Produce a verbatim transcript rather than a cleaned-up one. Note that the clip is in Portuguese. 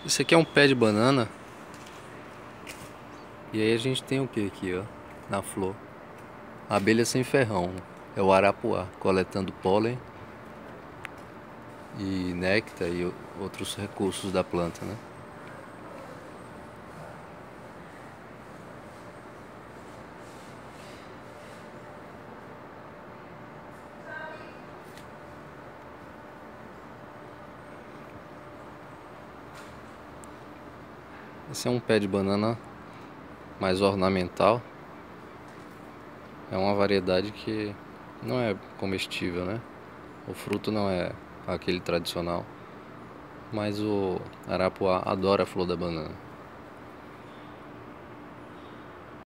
Esse aqui é um pé de banana. E aí a gente tem o que aqui, ó, na flor? Abelha sem ferrão. É o arapuá, coletando pólen e néctar e outros recursos da planta, né? Esse é um pé de banana mais ornamental. É uma variedade que não é comestível, né? O fruto não é aquele tradicional, mas o arapuá adora a flor da banana.